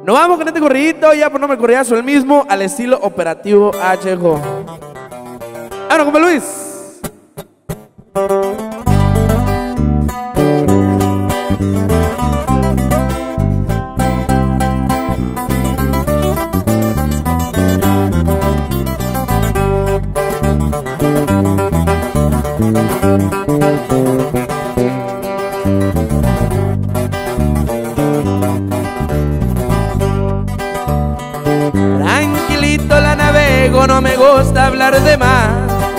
Nos vamos con este corridito, ya por nombre corridazo, el mismo, al estilo Operativo HJ. Ahora, compa Luis. Tranquilito la navego, no me gusta hablar de más.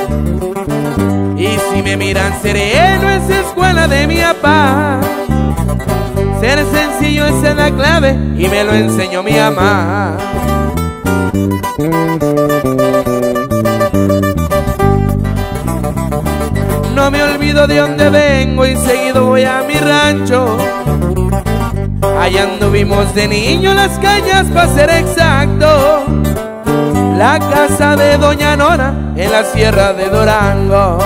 Y si me miran sereno, es escuela de mi papá. Ser sencillo es la clave y me lo enseñó mi mamá. No me olvido de dónde vengo y seguido voy a mi rancho. Allá anduvimos de niño las cañas, para ser exacto. La casa de Doña Nora en la sierra de Durango.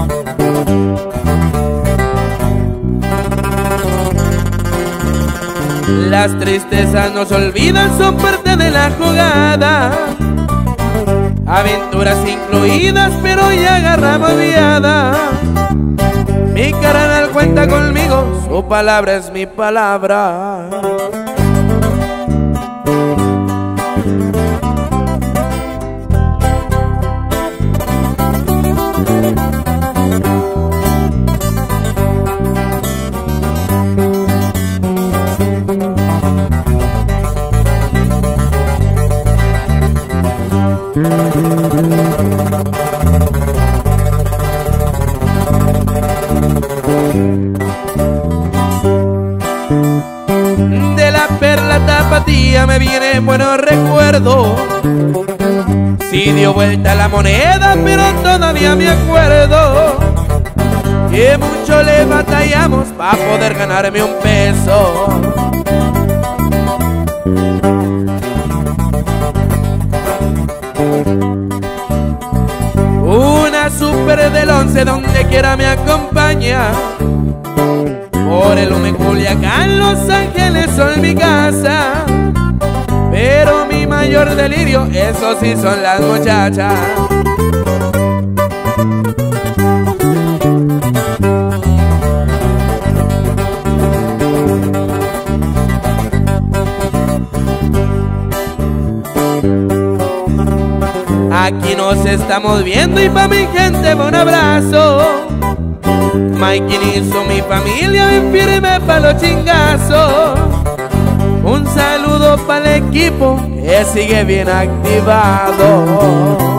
Las tristezas nos olvidan, son parte de la jugada. Aventuras incluidas, pero ya agarramos viada. Mi carnal cuenta conmigo, su palabra es mi palabra. De la Perla Tapatía me vienen buenos recuerdos. Sí dio vuelta la moneda, pero todavía me acuerdo que mucho le batallamos para poder ganarme un peso. Una super del 11 donde quiera me acompaña. Por el Hume Culiacán, Los Ángeles son mi casa. Pero mi mayor delirio, eso sí son las muchachas. Aquí nos estamos viendo y pa' mi gente un abrazo. Mikey hizo mi familia bien firme pa' los chingazos. Un saludo para el equipo que sigue bien activado.